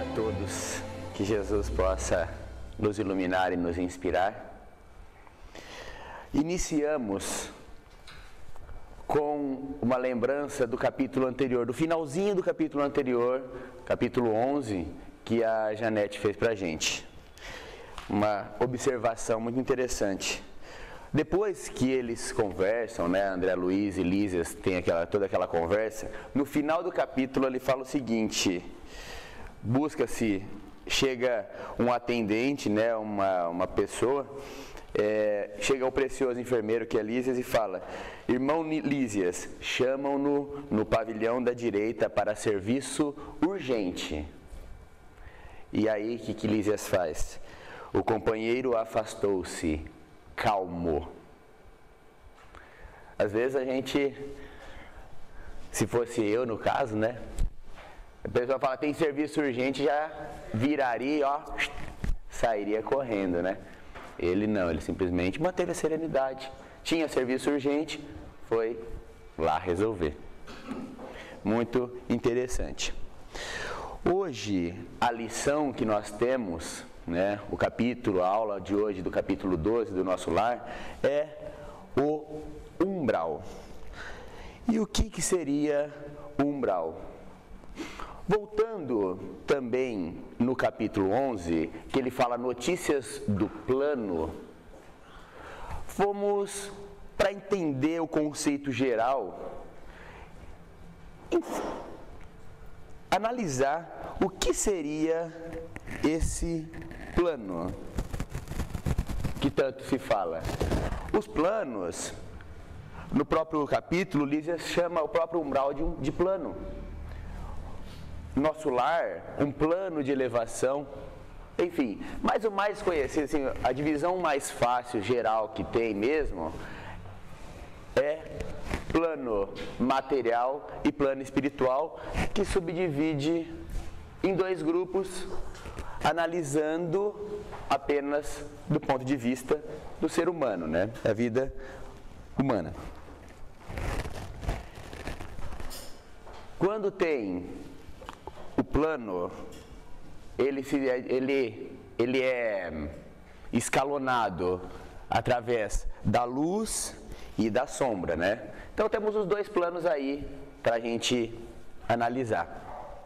todos, que Jesus possa nos iluminar e nos inspirar. Iniciamos com uma lembrança do capítulo anterior, do finalzinho do capítulo anterior, capítulo 11, que a Janete fez pra gente. Uma observação muito interessante. Depois que eles conversam, né, André Luiz e Lísias tem toda aquela conversa, no final do capítulo ele fala o seguinte: chega um atendente, né, uma pessoa, chega o precioso enfermeiro que é Lísias e fala: irmão Lísias, chamam-no no pavilhão da direita para serviço urgente. E aí o que Lísias faz? O companheiro afastou-se, calmo. Às vezes a gente, se fosse eu no caso, né? A pessoa fala, tem serviço urgente, já viraria, sairia correndo, né? Ele não, ele simplesmente manteve a serenidade. Tinha serviço urgente, foi lá resolver. Muito interessante. Hoje, a lição que nós temos, né, a aula de hoje do capítulo 12 do nosso lar, é o umbral. E o que seria o umbral? Voltando também no capítulo 11, que ele fala notícias do plano, fomos para entender o conceito geral, analisar o que seria esse plano que tanto se fala. Os planos, no próprio capítulo, Lísias chama o próprio umbral de plano. Nosso lar, um plano de elevação, enfim. Mas o mais conhecido, assim, a divisão mais fácil, geral que tem mesmo, é plano material e plano espiritual, que subdivide em dois grupos, analisando apenas do ponto de vista do ser humano, né? Da vida humana. Quando tem o plano, ele é escalonado através da luz e da sombra, né? Então temos os dois planos aí para a gente analisar.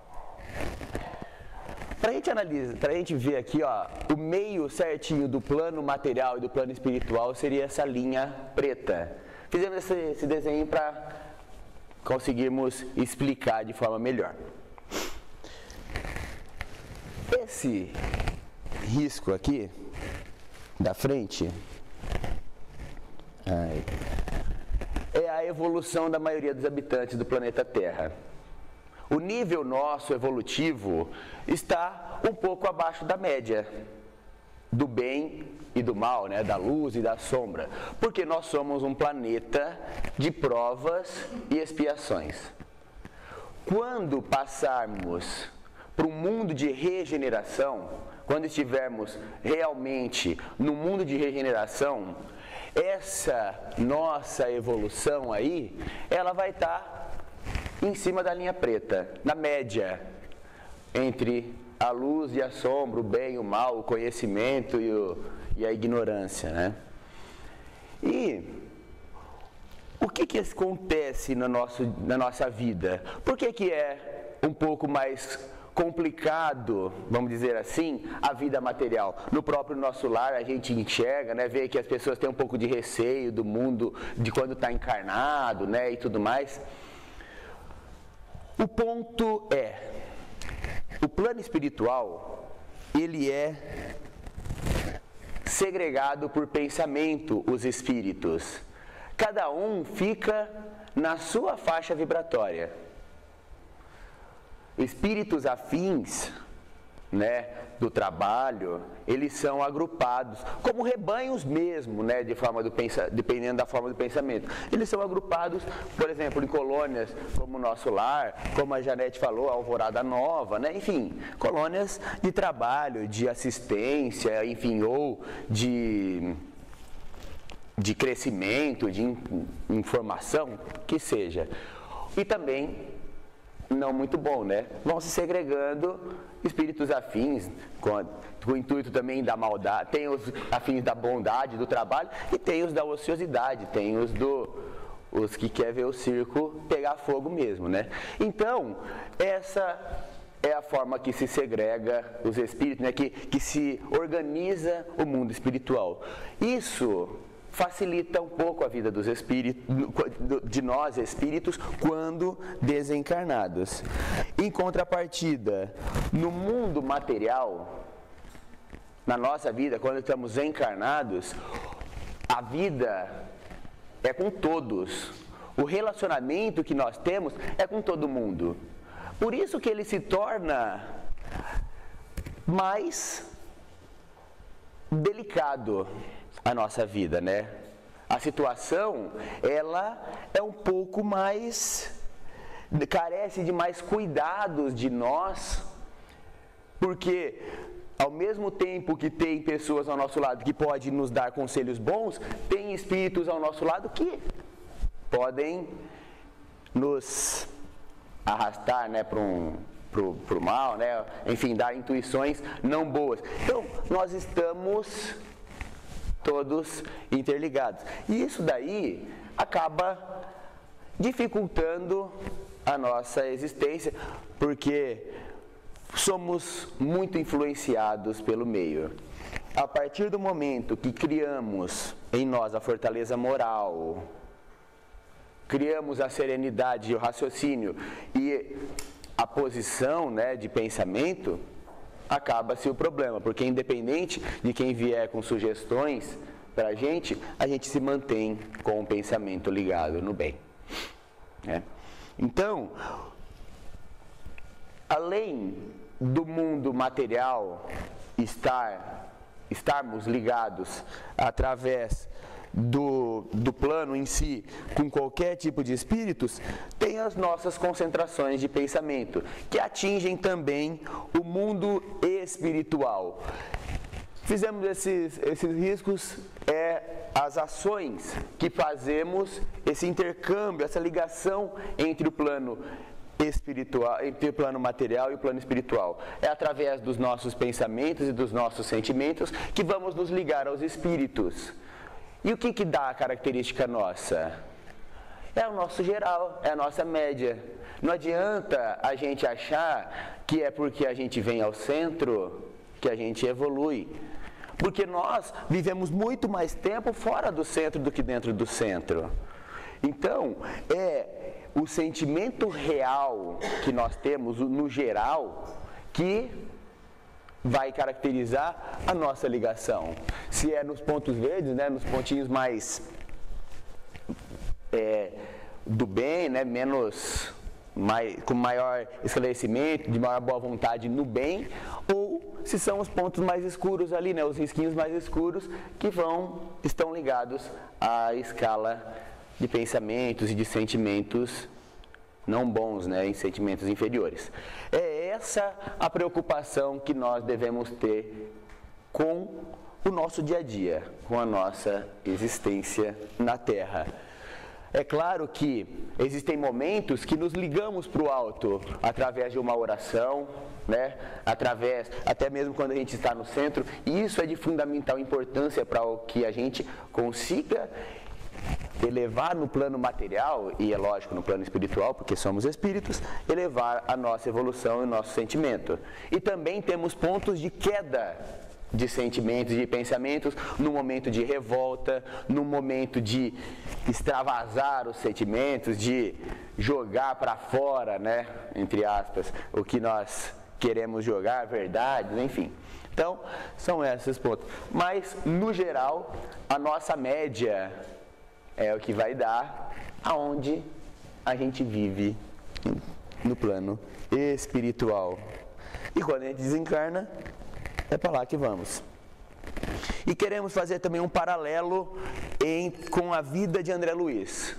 Para a gente ver aqui, o meio certinho do plano material e do plano espiritual seria essa linha preta. Fizemos esse desenho para conseguirmos explicar de forma melhor. Esse risco aqui da frente é a evolução da maioria dos habitantes do planeta Terra. O nível nosso evolutivo está um pouco abaixo da média do bem e do mal, né? Da luz e da sombra, porque nós somos um planeta de provas e expiações. Quando passarmos para um mundo de regeneração, quando estivermos realmente no mundo de regeneração, essa nossa evolução aí, ela vai estar em cima da linha preta, na média, entre a luz e a sombra, o bem e o mal, o conhecimento e a ignorância, né? E o que acontece na nossa vida? Por que é um pouco mais complicado, vamos dizer assim, a vida material? No próprio nosso lar a gente enxerga, né, vê que as pessoas têm um pouco de receio do mundo, de quando está encarnado, né, e tudo mais. O ponto é, o plano espiritual, ele é segregado por pensamento, os espíritos. Cada um fica na sua faixa vibratória. Espíritos afins, né, do trabalho, eles são agrupados, como rebanhos mesmo, né, dependendo da forma do pensamento. Eles são agrupados, por exemplo, em colônias como o nosso lar, como a Janete falou, a Alvorada Nova, né, enfim, colônias de trabalho, de assistência, enfim, ou de crescimento, de informação, que seja. E também não muito bom, né? Vão se segregando espíritos afins, com o intuito também da maldade. Tem os afins da bondade, do trabalho, e tem os da ociosidade, tem os que querem ver o circo pegar fogo mesmo, né? Então, essa é a forma que se segrega os espíritos, né? Que se organiza o mundo espiritual. Isso facilita um pouco a vida dos espíritos, de nós espíritos, quando desencarnados. Em contrapartida, no mundo material, na nossa vida, quando estamos encarnados, a vida é com todos. O relacionamento que nós temos é com todo mundo. Por isso que ele se torna mais delicado a nossa vida, né? A situação, ela é um pouco mais, carece de mais cuidados de nós, porque ao mesmo tempo que tem pessoas ao nosso lado que podem nos dar conselhos bons, tem espíritos ao nosso lado que podem nos arrastar, né, para o mal, né? Enfim, dar intuições não boas. Então, nós estamos todos interligados. E isso daí acaba dificultando a nossa existência, porque somos muito influenciados pelo meio. A partir do momento que criamos em nós a fortaleza moral, criamos a serenidade e o raciocínio e a posição, né, de pensamento, acaba-se o problema, porque independente de quem vier com sugestões para a gente se mantém com o pensamento ligado no bem, né? Então, além do mundo material estarmos ligados através do plano em si, com qualquer tipo de espíritos, tem as nossas concentrações de pensamento, que atingem também o mundo espiritual. Fizemos esses riscos, as ações que fazemos, esse intercâmbio, essa ligação entre o plano espiritual, entre o plano material e o plano espiritual. É através dos nossos pensamentos e dos nossos sentimentos que vamos nos ligar aos espíritos. E o que dá a característica nossa? É o nosso geral, é a nossa média. Não adianta a gente achar que é porque a gente vem ao centro que a gente evolui. Porque nós vivemos muito mais tempo fora do centro do que dentro do centro. Então, é o sentimento real que nós temos, no geral, que vai caracterizar a nossa ligação. Se é nos pontos verdes, né, nos pontinhos mais do bem, né, com maior esclarecimento, de maior boa vontade no bem, ou se são os pontos mais escuros ali, né, os risquinhos mais escuros que estão ligados à escala de pensamentos e de sentimentos não bons, né, em sentimentos inferiores. É essa a preocupação que nós devemos ter com o nosso dia a dia, com a nossa existência na Terra. É claro que existem momentos que nos ligamos para o alto através de uma oração, né, até mesmo quando a gente está no centro, e isso é de fundamental importância para que a gente consiga elevar no plano material, e é lógico no plano espiritual, porque somos espíritos, elevar a nossa evolução e o nosso sentimento. E também temos pontos de queda de sentimentos, de pensamentos, no momento de revolta, no momento de extravasar os sentimentos, de jogar para fora, né, entre aspas, o que nós queremos jogar, verdades, enfim. Então, são esses pontos. Mas, no geral, a nossa média é o que vai dar aonde a gente vive no plano espiritual. E quando a gente desencarna, é para lá que vamos. E queremos fazer também um paralelo com a vida de André Luiz.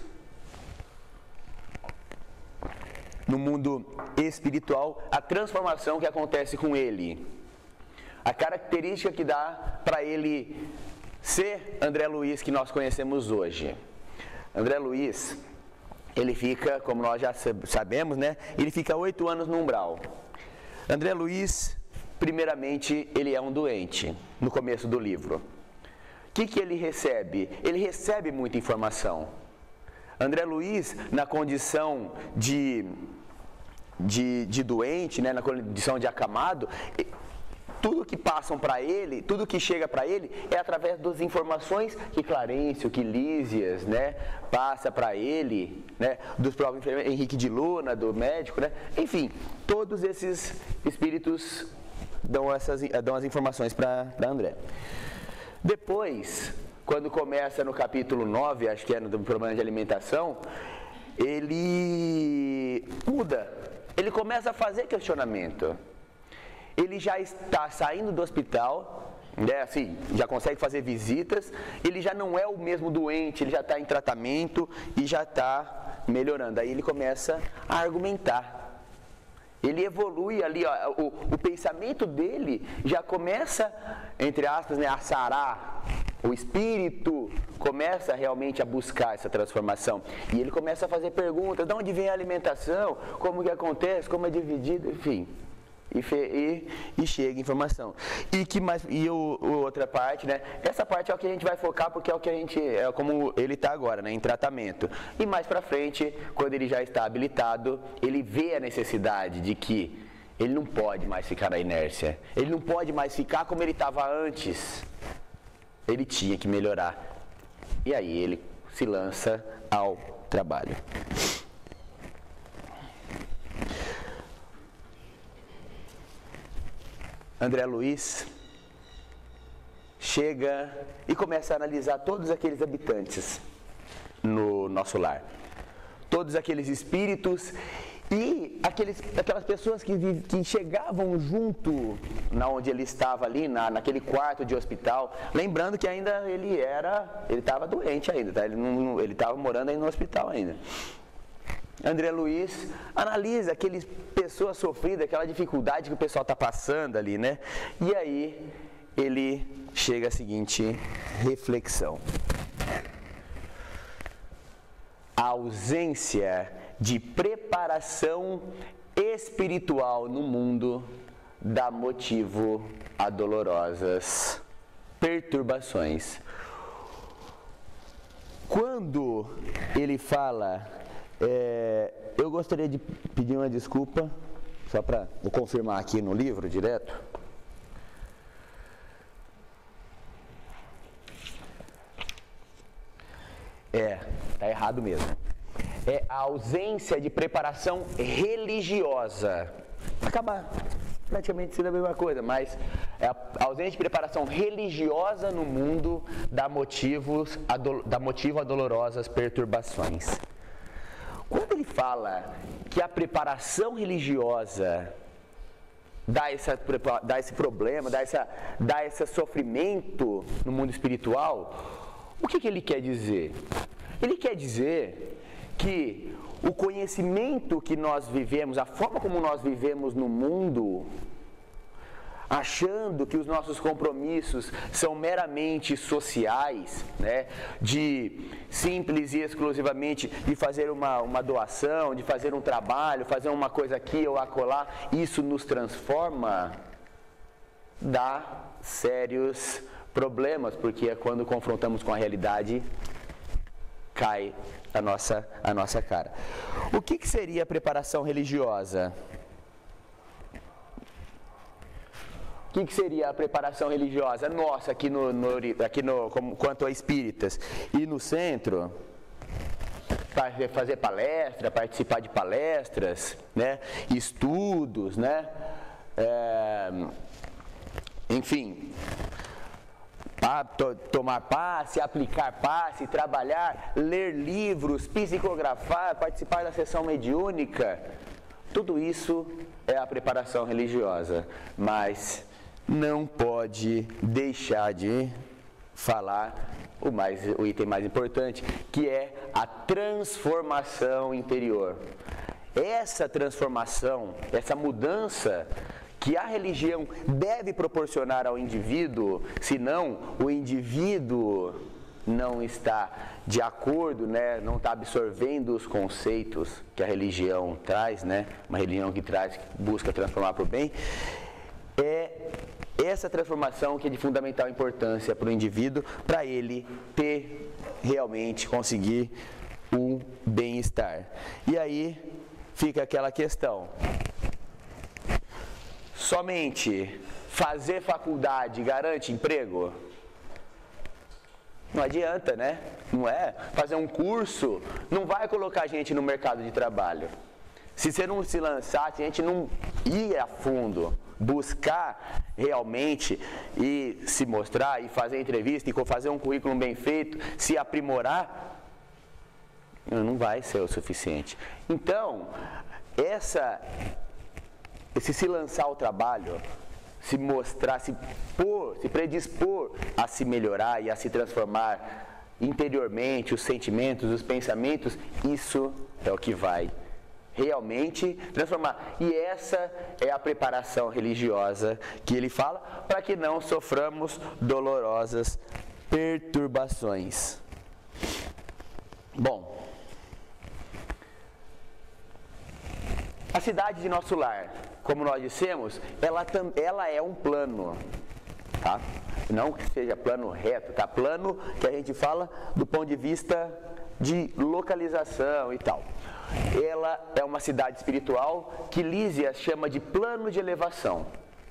No mundo espiritual, a transformação que acontece com ele. A característica que dá para ele ser André Luiz que nós conhecemos hoje. André Luiz ele fica, como nós já sabemos, né? Ele fica 8 anos no umbral. André Luiz, primeiramente, ele é um doente, no começo do livro. O que ele recebe? Ele recebe muita informação. André Luiz, na condição de doente, né, na condição de acamado, tudo que passam para ele, tudo que chega para ele é através das informações que Clarencio, que Lísias, né, passa para ele, né, dos próprios enfermeiros, Henrique de Luna, do médico, né, enfim, todos esses espíritos dão as informações para André. Depois, quando começa no capítulo 9, acho que é no problema de alimentação, ele muda, ele começa a fazer questionamento. Ele já está saindo do hospital, né, assim, já consegue fazer visitas, ele já não é o mesmo doente, ele já está em tratamento e já está melhorando. Aí ele começa a argumentar. Ele evolui ali, ó, o pensamento dele já começa, entre aspas, né, a sarar. O espírito começa realmente a buscar essa transformação. E ele começa a fazer perguntas, de onde vem a alimentação, como que acontece, como é dividido, enfim. E chega informação. Outra parte, né? Essa parte é o que a gente vai focar porque é o que é como ele está agora, né? Em tratamento. E mais para frente, quando ele já está habilitado, ele vê a necessidade de que ele não pode mais ficar na inércia. Ele não pode mais ficar como ele estava antes. Ele tinha que melhorar. E aí ele se lança ao trabalho. André Luiz chega e começa a analisar todos aqueles habitantes no nosso lar. Todos aqueles espíritos e aquelas pessoas que chegavam junto na onde ele estava ali, naquele quarto de hospital. Lembrando que ainda ele estava doente ainda, tá? Ele estava morando aí no hospital ainda. André Luiz analisa aquelas pessoas sofridas, aquela dificuldade que o pessoal está passando ali, né? E aí ele chega à seguinte reflexão: a ausência de preparação espiritual no mundo dá motivo a dolorosas perturbações. Quando ele fala, eu gostaria de pedir uma desculpa, só para vou confirmar aqui no livro direto. Tá errado mesmo. É a ausência de preparação religiosa. Acaba praticamente sendo a mesma coisa, mas a ausência de preparação religiosa no mundo dá motivo a dolorosas perturbações. Quando ele fala que a preparação religiosa dá esse problema, dá esse sofrimento no mundo espiritual, o que ele quer dizer? Ele quer dizer que o conhecimento que nós vivemos, a forma como nós vivemos no mundo, achando que os nossos compromissos são meramente sociais, né, de simples e exclusivamente de fazer uma doação, de fazer um trabalho, fazer uma coisa aqui ou acolá, isso nos transforma, dá sérios problemas, porque é quando confrontamos com a realidade, cai a nossa cara. O que seria a preparação religiosa? O que seria a preparação religiosa nossa aqui quanto a espíritas? Ir no centro, fazer palestra, participar de palestras, né? Estudos, né? Enfim, tomar passe, aplicar passe, trabalhar, ler livros, psicografar, participar da sessão mediúnica. Tudo isso é a preparação religiosa, mas não pode deixar de falar o item mais importante, que é a transformação interior. Essa transformação, essa mudança que a religião deve proporcionar ao indivíduo, senão o indivíduo não está de acordo, né, não está absorvendo os conceitos que a religião traz, né, uma religião que busca transformar para o bem, é essa transformação que é de fundamental importância para o indivíduo, para ele ter realmente, conseguir o bem-estar. E aí fica aquela questão: somente fazer faculdade garante emprego? Não adianta, né? Não é? Fazer um curso não vai colocar a gente no mercado de trabalho. Se você não se lançar, se a gente não ir a fundo, buscar realmente e se mostrar, e fazer entrevista, e fazer um currículo bem feito, se aprimorar, não vai ser o suficiente. Então, esse se lançar ao trabalho, se mostrar, se predispor a se melhorar e a se transformar interiormente, os sentimentos, os pensamentos, isso é o que vai realmente transformar. E essa é a preparação religiosa que ele fala, para que não soframos dolorosas perturbações. Bom, a cidade de nosso lar, como nós dissemos, ela é um plano, tá? Não que seja plano reto, tá? Plano que a gente fala do ponto de vista de localização e tal. Ela é uma cidade espiritual que Lísias chama de plano de elevação.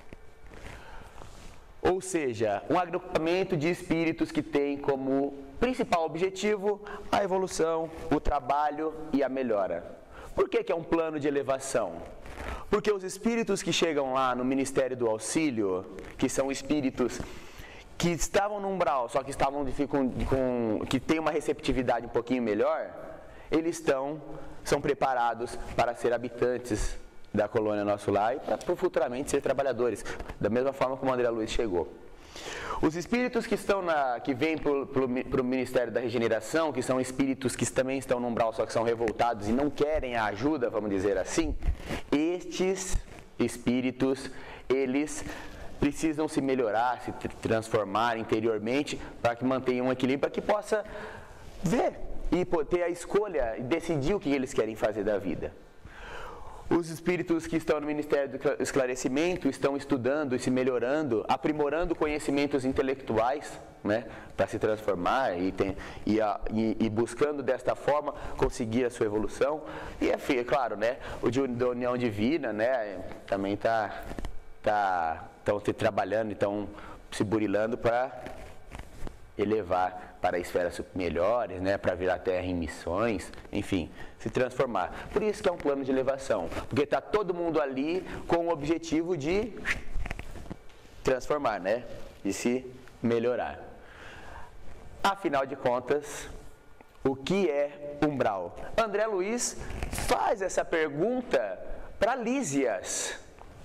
Ou seja, um agrupamento de espíritos que tem como principal objetivo a evolução, o trabalho e a melhora. Por que é um plano de elevação? Porque os espíritos que chegam lá no Ministério do Auxílio, que são espíritos que estavam no umbral, só que que têm uma receptividade um pouquinho melhor, eles são preparados para ser habitantes da colônia Nosso Lar e para futuramente ser trabalhadores, da mesma forma como o André Luiz chegou. Os espíritos que vêm para o Ministério da Regeneração, que são espíritos que também estão no umbral, só que são revoltados e não querem a ajuda, vamos dizer assim, estes espíritos, eles precisam se melhorar, se transformar interiormente para que mantenham um equilíbrio, para que possa ver e ter a escolha e decidir o que eles querem fazer da vida. Os espíritos que estão no Ministério do Esclarecimento estão estudando e se melhorando, aprimorando conhecimentos intelectuais, né, para se transformar e buscando desta forma conseguir a sua evolução. E é claro, né, o da União Divina, né, também estão trabalhando, estão se burilando para elevar para esferas melhores, né, para vir à Terra em missões, enfim, se transformar. Por isso que é um plano de elevação, porque está todo mundo ali com o objetivo de transformar, né, de se melhorar. Afinal de contas, o que é umbral? André Luiz faz essa pergunta para Lísias.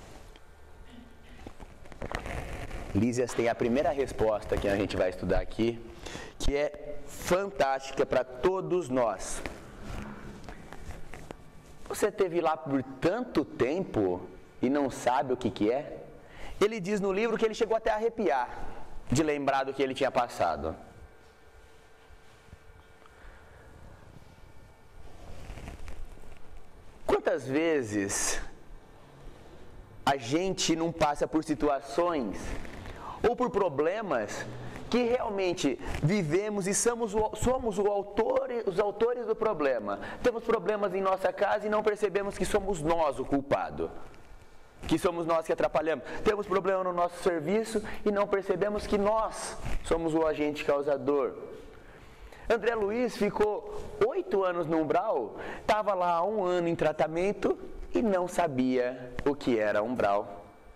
Lísias tem a primeira resposta que a gente vai estudar aqui, que é fantástica para todos nós. Você esteve lá por tanto tempo e não sabe o que é? Ele diz no livro que ele chegou até a arrepiar de lembrar do que ele tinha passado. Quantas vezes a gente não passa por situações ou por problemas que realmente vivemos e somos os autores do problema. Temos problemas em nossa casa e não percebemos que somos nós o culpado, que somos nós que atrapalhamos. Temos problema no nosso serviço e não percebemos que nós somos o agente causador. André Luiz ficou 8 anos no umbral, estava lá há 1 ano em tratamento e não sabia o que era umbral.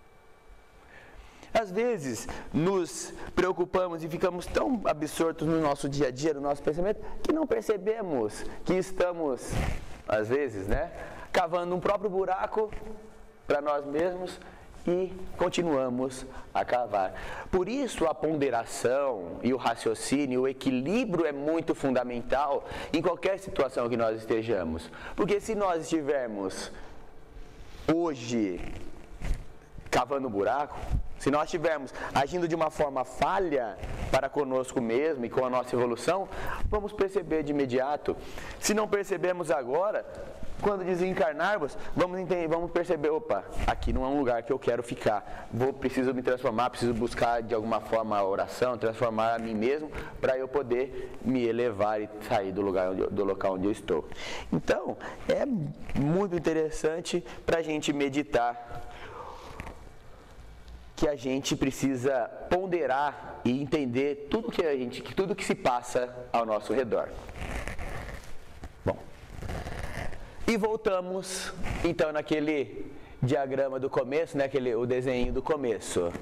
Às vezes nos preocupamos e ficamos tão absortos no nosso dia a dia, no nosso pensamento, que não percebemos que estamos, às vezes, né, cavando um próprio buraco para nós mesmos e continuamos a cavar. Por isso a ponderação e o raciocínio, o equilíbrio é muito fundamental em qualquer situação que nós estejamos. Porque se nós estivermos hoje cavando um buraco, se nós estivermos agindo de uma forma falha para conosco mesmo e com a nossa evolução, vamos perceber de imediato. Se não percebemos agora, quando desencarnarmos, vamos perceber, opa, aqui não é um lugar que eu quero ficar. Preciso me transformar, preciso buscar de alguma forma a oração, transformar a mim mesmo, para eu poder me elevar e sair do local onde eu estou. Então, é muito interessante para a gente meditar, que a gente precisa ponderar e entender tudo que se passa ao nosso redor. Bom, e voltamos então naquele diagrama do começo, né, o desenho do começo.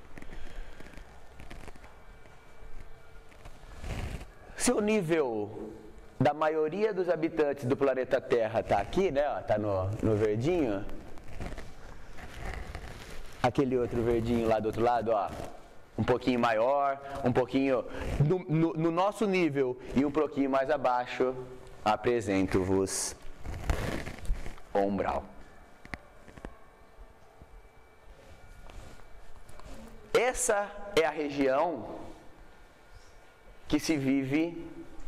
Se o nível da maioria dos habitantes do planeta Terra está aqui, né, está no verdinho, aquele outro verdinho lá do outro lado, ó, um pouquinho maior, um pouquinho no nosso nível e um pouquinho mais abaixo, apresento-vos o umbral. Essa é a região que se vive,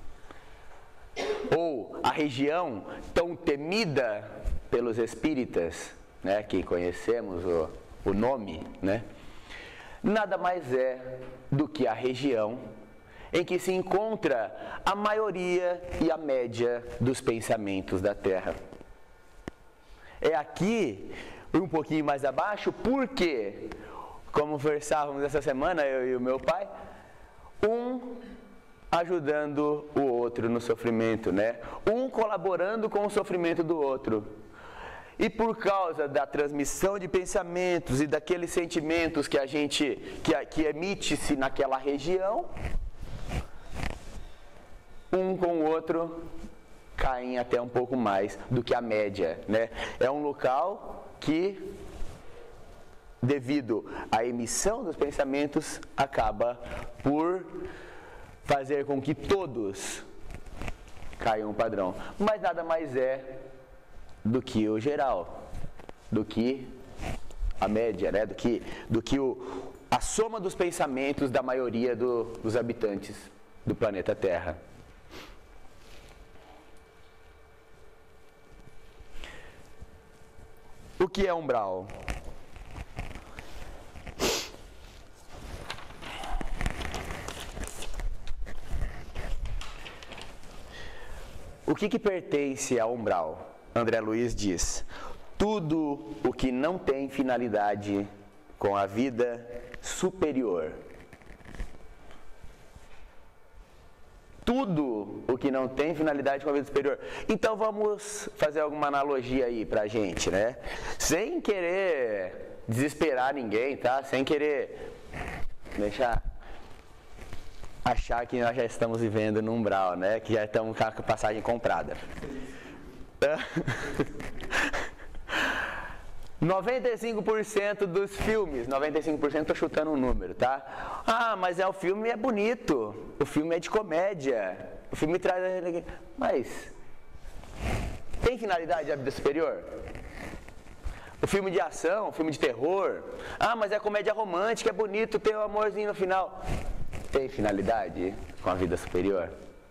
ou a região tão temida pelos espíritas, né, que conhecemos o nome, né? Nada mais é do que a região em que se encontra a maioria e a média dos pensamentos da Terra. É aqui, um pouquinho mais abaixo, porque, como conversávamos essa semana, eu e o meu pai, um ajudando o outro no sofrimento, né? Um colaborando com o sofrimento do outro. E por causa da transmissão de pensamentos e daqueles sentimentos que emite-se naquela região, um com o outro caem até um pouco mais do que a média, né? É um local que, devido à emissão dos pensamentos, acaba por fazer com que todos caiam um padrão. Mas nada mais é do que o geral, do que a média, né? do que a soma dos pensamentos da maioria dos habitantes do planeta Terra. O que é umbral? O que pertence ao umbral? André Luiz diz: tudo o que não tem finalidade com a vida superior. Tudo o que não tem finalidade com a vida superior. Então vamos fazer alguma analogia aí pra gente, né? Sem querer desesperar ninguém, tá? Sem querer achar que nós já estamos vivendo no umbral, né? Que já estamos com a passagem comprada. 95% dos filmes, 95% estou chutando um número, tá? Ah, mas o filme é bonito, o filme é de comédia, o filme traz... Mas tem finalidade a vida superior? O filme de ação, o filme de terror, ah, mas é comédia romântica, é bonito, tem um amorzinho no final. Tem finalidade com a vida superior?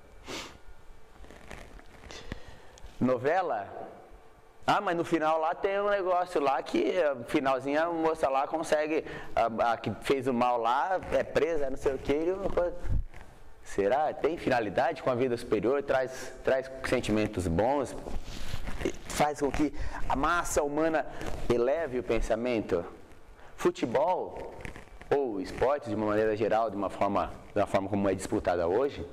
Novela? Ah, mas no final lá tem um negócio lá que, no finalzinho, a moça lá consegue, a que fez o mal lá, é presa, não sei o que, uma coisa. Será? Tem finalidade com a vida superior? Traz sentimentos bons? Faz com que a massa humana eleve o pensamento? Futebol, ou esportes de uma maneira geral, da forma como é disputada hoje?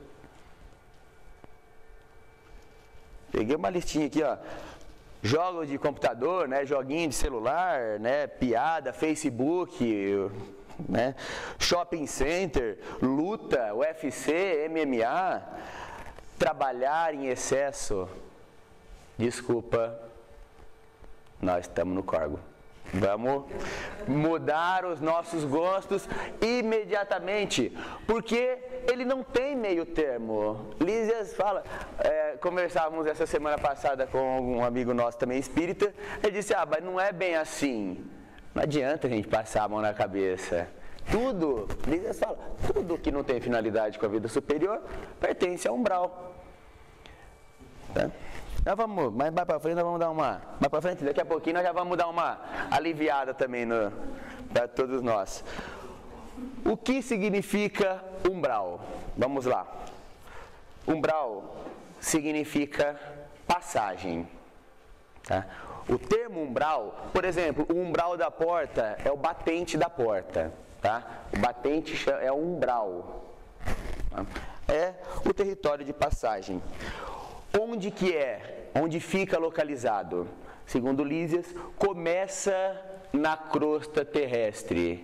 Peguei uma listinha aqui, ó. Jogos de computador, né, joguinho de celular, né, piada, Facebook, né, shopping center, luta, UFC, MMA, trabalhar em excesso. Desculpa, nós estamos no cargo. Vamos mudar os nossos gostos imediatamente, porque ele não tem meio termo. Lísias fala, conversávamos essa semana passada com um amigo nosso também espírita, ele disse, mas não é bem assim. Não adianta a gente passar a mão na cabeça. Tudo, Lísias fala, tudo que não tem finalidade com a vida superior pertence ao umbral. Tá? Nós vamos, mais para frente nós vamos dar uma... Mais para frente, daqui a pouquinho nós já vamos dar uma aliviada também para todos nós. O que significa umbral? Vamos lá. Umbral significa passagem. Tá? O termo umbral, por exemplo, o umbral da porta é o batente da porta. Tá? O batente é o umbral. Tá? É o território de passagem. Onde que é? Onde fica localizado? Segundo Lísias, começa na crosta terrestre.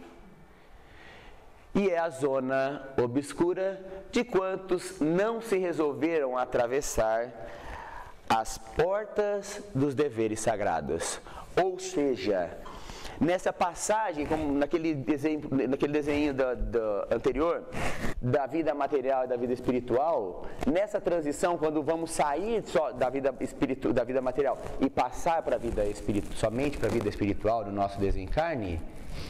E é a zona obscura de quantos não se resolveram atravessar as portas dos deveres sagrados. Ou seja, nessa passagem, como naquele desenho anterior, da vida material e da vida espiritual, nessa transição, quando vamos sair só da vida material e passar para a vida espiritual, somente para a vida espiritual no nosso desencarne,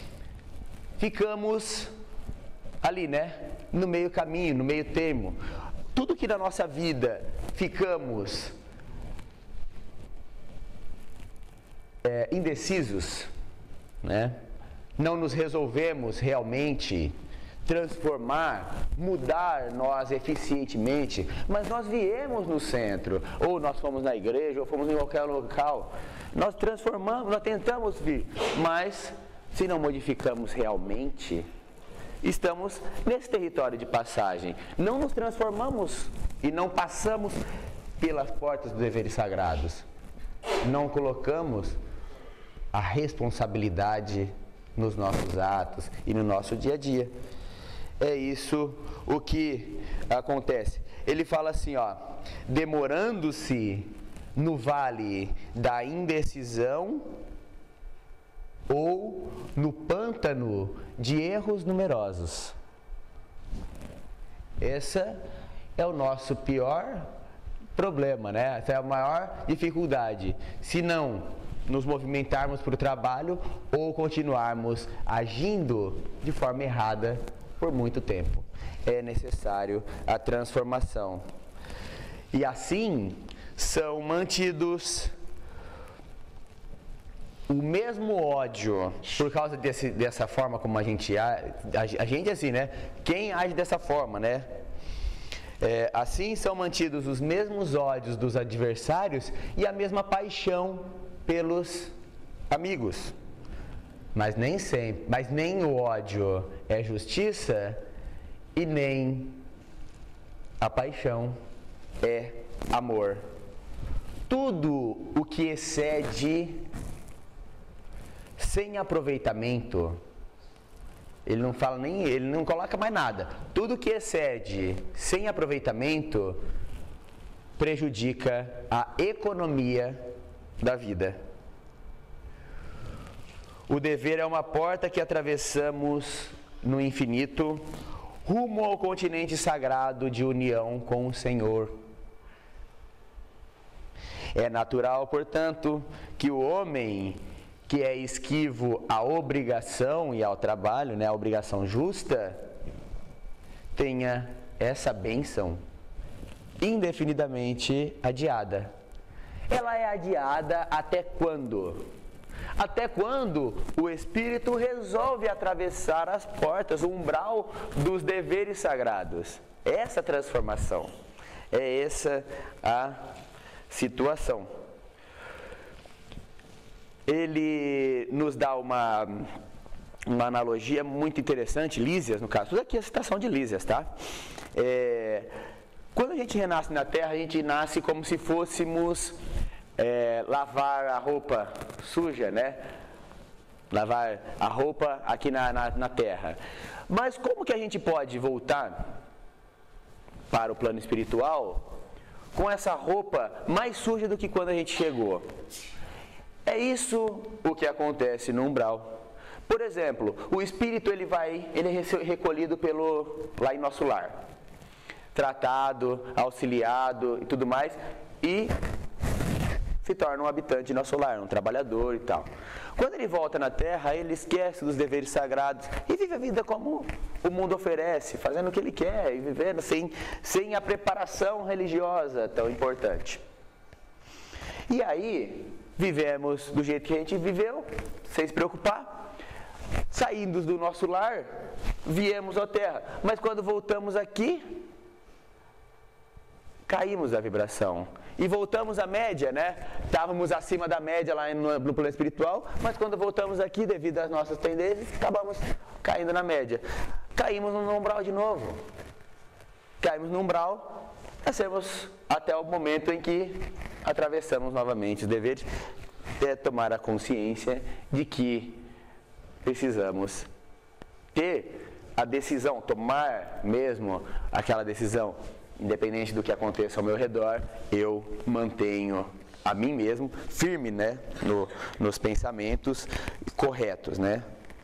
ficamos ali, né? No meio caminho, no meio termo. Tudo que na nossa vida ficamos indecisos, né? Não nos resolvemos realmente transformar, mudar nós eficientemente, mas nós viemos no centro, ou nós fomos na igreja, ou fomos em qualquer local, nós transformamos, nós tentamos vir, mas se não modificamos realmente, estamos nesse território de passagem, não nos transformamos e não passamos pelas portas dos deveres sagrados, não colocamos a responsabilidade nos nossos atos e no nosso dia a dia. É isso o que acontece. Ele fala assim, ó, demorando-se no vale da indecisão ou no pântano de erros numerosos. Essa é o nosso pior problema, né? Essa é a maior dificuldade. Se não nos movimentarmos para o trabalho ou continuarmos agindo de forma errada por muito tempo. É necessário a transformação. E assim são mantidos o mesmo ódio por causa dessa forma como a gente assim, né? Quem age dessa forma, né? Assim são mantidos os mesmos ódios dos adversários e a mesma paixão pelos amigos. Mas nem o ódio é justiça e nem a paixão é amor. Tudo o que excede sem aproveitamento, ele não coloca mais nada. Tudo que excede sem aproveitamento prejudica a economia da vida. O dever é uma porta que atravessamos no infinito, rumo ao continente sagrado de união com o Senhor. É natural, portanto, que o homem que é esquivo à obrigação e ao trabalho, né, a obrigação justa, tenha essa bênção indefinidamente adiada. Ela é adiada até quando? Até quando o espírito resolve atravessar as portas, o umbral dos deveres sagrados. Essa transformação, é essa a situação. Ele nos dá uma analogia muito interessante, Lísias, no caso. Tudo aqui é a citação de Lísias, tá? Quando a gente renasce na Terra, a gente nasce como se fôssemos lavar a roupa suja, né? Lavar a roupa aqui na Terra. Mas como que a gente pode voltar para o plano espiritual com essa roupa mais suja do que quando a gente chegou? É isso o que acontece no umbral. Por exemplo, o espírito ele é recolhido lá em nosso lar, tratado, auxiliado e tudo mais, e se torna um habitante de nosso lar, um trabalhador e tal. Quando ele volta na Terra, ele esquece dos deveres sagrados e vive a vida como o mundo oferece, fazendo o que ele quer e vivendo sem a preparação religiosa tão importante. E aí, vivemos do jeito que a gente viveu, sem se preocupar, saindo do nosso lar, viemos à Terra. Mas quando voltamos aqui, caímos a vibração. E voltamos à média, né? Estávamos acima da média lá no plano espiritual, mas quando voltamos aqui, devido às nossas tendências, acabamos caindo na média. Caímos no umbral de novo. Caímos no umbral, nascemos até o momento em que atravessamos novamente os deveres, até tomar a consciência de que precisamos ter a decisão, tomar mesmo aquela decisão. Independente do que aconteça ao meu redor, eu mantenho a mim mesmo firme, né, nos pensamentos corretos, né?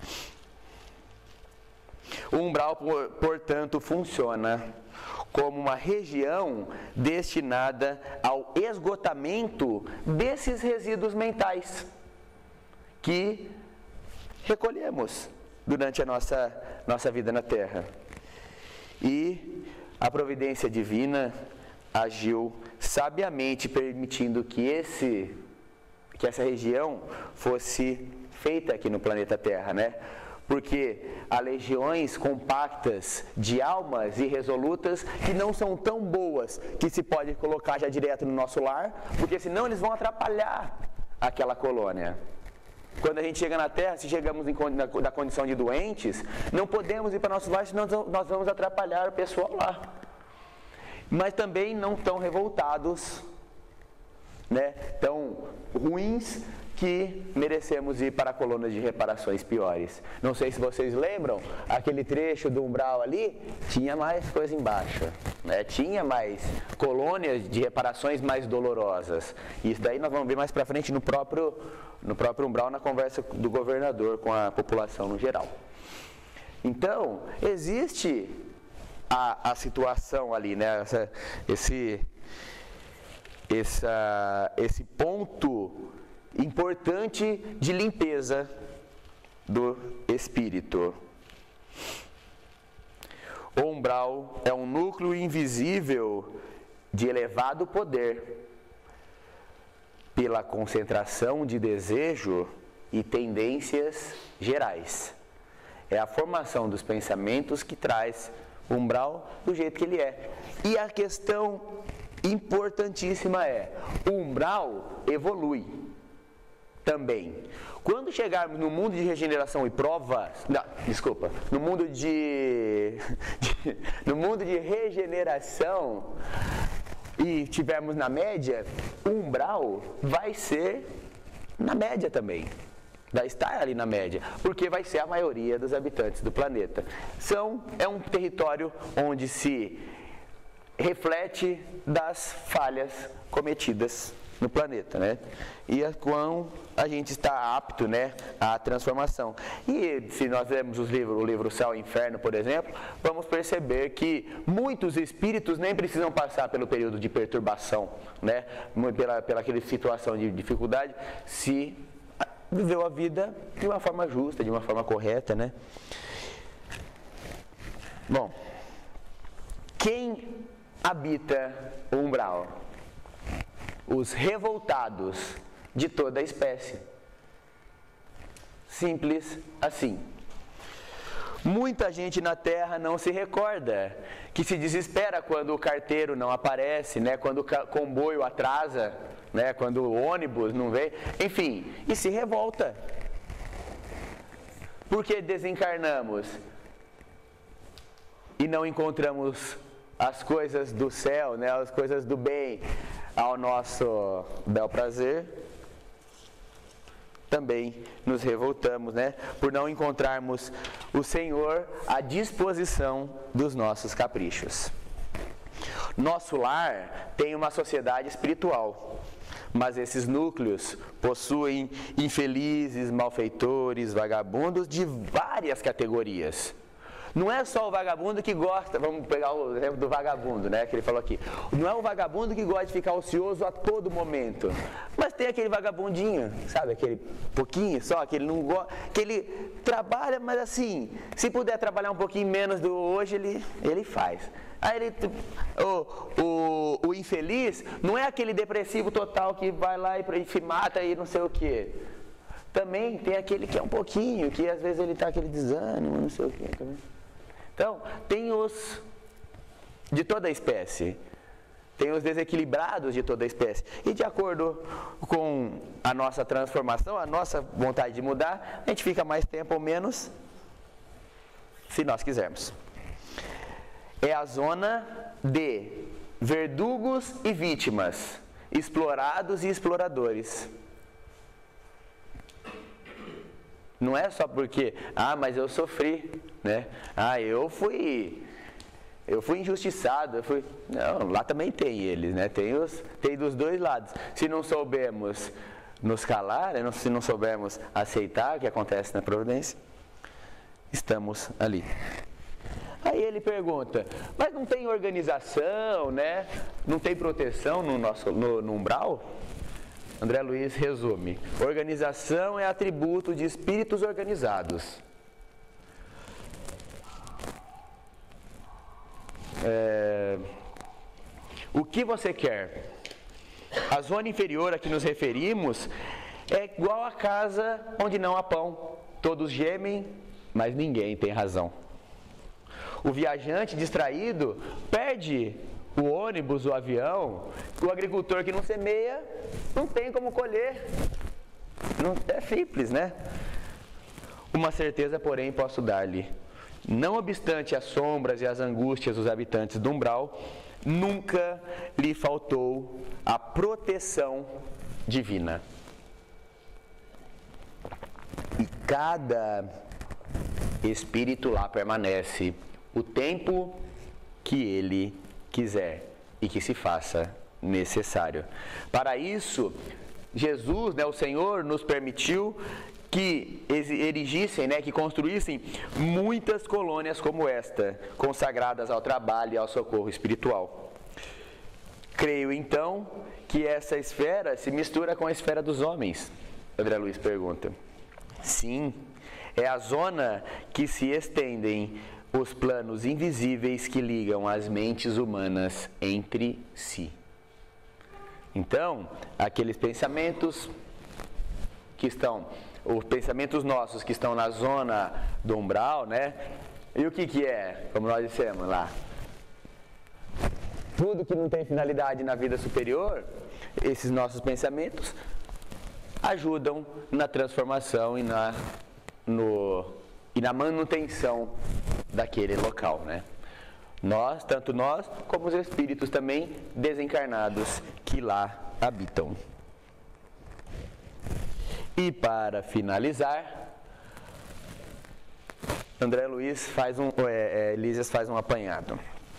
O umbral, portanto, funciona como uma região destinada ao esgotamento desses resíduos mentais que recolhemos durante a nossa vida na Terra. E a providência divina agiu sabiamente, permitindo que essa região fosse feita aqui no planeta Terra, né? Porque há legiões compactas de almas irresolutas que não são tão boas que se pode colocar já direto no nosso lar, porque senão eles vão atrapalhar aquela colônia. Quando a gente chega na Terra, se chegamos na condição de doentes, não podemos ir para nosso lar, senão nós vamos atrapalhar o pessoal lá. Mas também não tão revoltados, né, tão ruins, que merecemos ir para colônias de reparações piores. Não sei se vocês lembram, aquele trecho do umbral ali, tinha mais coisa embaixo, né? Tinha mais colônias de reparações mais dolorosas. Isso daí nós vamos ver mais para frente no próprio umbral, na conversa do governador com a população no geral. Então, existe a situação ali, né? Esse ponto importante de limpeza do espírito. O umbral é um núcleo invisível de elevado poder pela concentração de desejo e tendências gerais. É a formação dos pensamentos que traz o umbral do jeito que ele é. E a questão importantíssima é: o umbral evolui também. Quando chegarmos no mundo de regeneração e provas, no mundo no mundo de regeneração e tivermos na média, o umbral vai ser na média também. Vai estar ali na média, porque vai ser a maioria dos habitantes do planeta. É um território onde se reflete das falhas cometidas no planeta, né? E a quão a gente está apto, né, à transformação. E se nós lemos o livro Céu e Inferno, por exemplo, vamos perceber que muitos espíritos nem precisam passar pelo período de perturbação, né, pela aquela situação de dificuldade, se viveu a vida de uma forma justa, de uma forma correta, né? Bom, quem habita o umbral? Os revoltados de toda a espécie. Simples assim. Muita gente na Terra não se recorda, que se desespera quando o carteiro não aparece, né? Quando o comboio atrasa, né? Quando o ônibus não vem, enfim, e se revolta. Porque desencarnamos e não encontramos as coisas do céu, né? As coisas do bem ao nosso bel prazer, também nos revoltamos, né? Por não encontrarmos o Senhor à disposição dos nossos caprichos. Nosso lar tem uma sociedade espiritual, mas esses núcleos possuem infelizes, malfeitores, vagabundos de várias categorias. Não é só o vagabundo que gosta, vamos pegar o exemplo do vagabundo, né, que ele falou aqui. Não é o vagabundo que gosta de ficar ocioso a todo momento, mas tem aquele vagabundinho, sabe, aquele pouquinho só, que ele não gosta, que ele trabalha, mas assim, se puder trabalhar um pouquinho menos do hoje, ele faz. Aí o infeliz não é aquele depressivo total que vai lá e se mata e não sei o quê. Também tem aquele que é um pouquinho, que às vezes ele está aquele desânimo, não sei o quê também. Então, tem os de toda a espécie, tem os desequilibrados de toda a espécie. E de acordo com a nossa transformação, a nossa vontade de mudar, a gente fica mais tempo ou menos, se nós quisermos. É a zona de verdugos e vítimas, explorados e exploradores. Não é só porque, mas eu sofri, né? Eu fui injustiçado, Não, lá também tem eles, né? Tem dos dois lados. Se não soubermos nos calar, se não soubermos aceitar o que acontece na providência, estamos ali. Aí ele pergunta, mas não tem organização, né? Não tem proteção no umbral? André Luiz resume: organização é atributo de espíritos organizados. O que você quer? A zona inferior a que nos referimos é igual a casa onde não há pão. Todos gemem, mas ninguém tem razão. O viajante distraído perde o ônibus, o avião. O agricultor que não semeia não tem como colher. Não, é simples, né? Uma certeza, porém, posso dar-lhe: não obstante as sombras e as angústias dos habitantes do umbral, nunca lhe faltou a proteção divina. E cada espírito lá permanece o tempo que ele quiser e que se faça necessário. Para isso, Jesus, o Senhor, nos permitiu que erigissem, que construíssem muitas colônias como esta, consagradas ao trabalho e ao socorro espiritual. Creio, então, que essa esfera se mistura com a esfera dos homens. André Luiz pergunta. Sim, é a zona que se estendem os planos invisíveis que ligam as mentes humanas entre si. Então, aqueles pensamentos que estão, os pensamentos nossos que estão na zona do umbral, né? E o que é, como nós dissemos lá? Tudo que não tem finalidade na vida superior, esses nossos pensamentos ajudam na transformação e na manutenção daquele local, né? Tanto nós como os espíritos também desencarnados que lá habitam. E para finalizar, André Luiz Lísias faz um apanhado.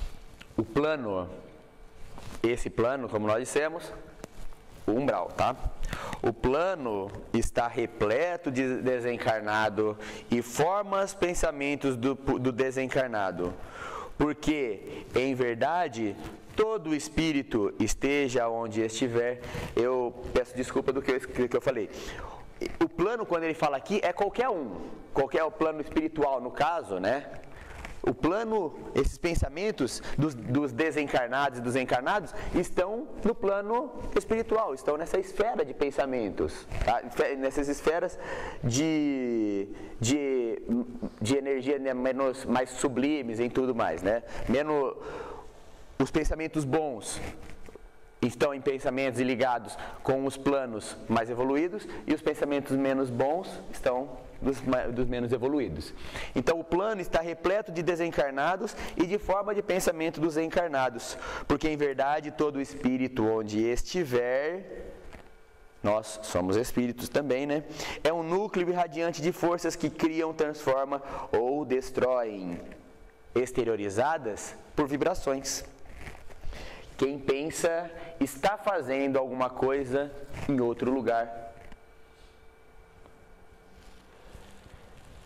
Esse plano, como nós dissemos, o umbral, tá? O plano está repleto de desencarnado e forma os pensamentos do desencarnado, porque, em verdade, todo espírito, esteja onde estiver, eu peço desculpa do que eu falei. O plano, quando ele fala aqui, é qualquer o plano espiritual, no caso, né? O plano, esses pensamentos dos desencarnados e dos encarnados estão no plano espiritual, estão nessa esfera de pensamentos, tá? Nessas esferas de energia, né, mais sublimes em tudo mais, né? Os pensamentos bons estão em pensamentos ligados com os planos mais evoluídos e os pensamentos menos bons estão dos menos evoluídos. Então o plano está repleto de desencarnados e de forma de pensamento dos encarnados, porque em verdade todo espírito onde estiver, nós somos espíritos também, né? É um núcleo irradiante de forças que criam, transformam ou destroem, exteriorizadas por vibrações. Quem pensa está fazendo alguma coisa em outro lugar.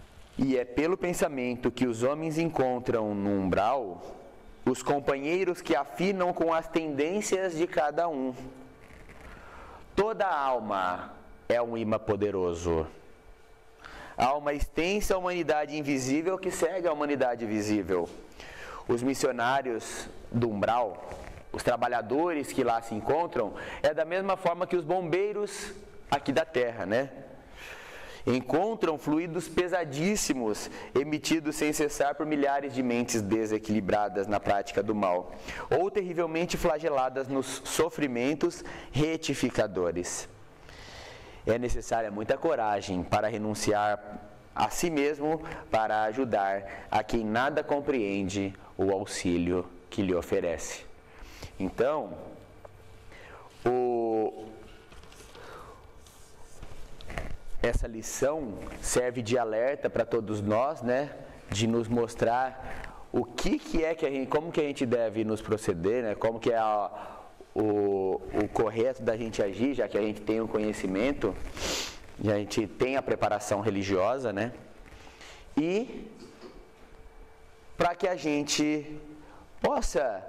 E é pelo pensamento que os homens encontram no umbral os companheiros que afinam com as tendências de cada um. Toda alma é um imã poderoso. Há uma extensa humanidade invisível que segue a humanidade visível. Os missionários do umbral, os trabalhadores que lá se encontram, é da mesma forma que os bombeiros aqui da terra, né? Encontram fluidos pesadíssimos, emitidos sem cessar por milhares de mentes desequilibradas na prática do mal, ou terrivelmente flageladas nos sofrimentos retificadores. É necessária muita coragem para renunciar a si mesmo, para ajudar a quem nada compreende o auxílio que lhe oferece. Então, essa lição serve de alerta para todos nós, né? De nos mostrar o que é que a gente, como que a gente deve nos proceder, né? Como que é o correto da gente agir, já que a gente tem o conhecimento, e a gente tem a preparação religiosa, né? E para que a gente possa,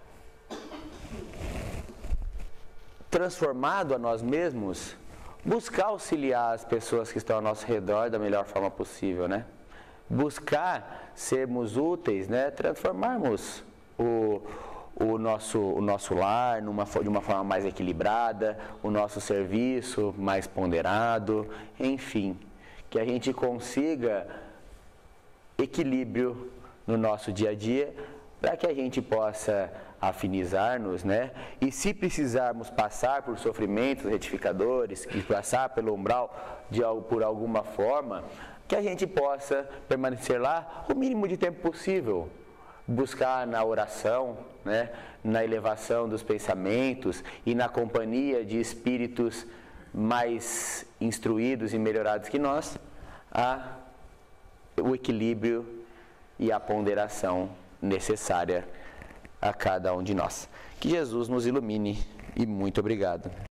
transformado a nós mesmos, buscar auxiliar as pessoas que estão ao nosso redor da melhor forma possível, né? Buscar sermos úteis, né? Transformarmos o nosso lar de uma forma mais equilibrada, o nosso serviço mais ponderado, enfim, que a gente consiga equilíbrio no nosso dia a dia, para que a gente possa afinizar-nos, né? E se precisarmos passar por sofrimentos retificadores, e passar pelo umbral por alguma forma, que a gente possa permanecer lá o mínimo de tempo possível, buscar na oração, né? Na elevação dos pensamentos e na companhia de espíritos mais instruídos e melhorados que nós, o equilíbrio e a ponderação necessária a cada um de nós. Que Jesus nos ilumine e muito obrigado.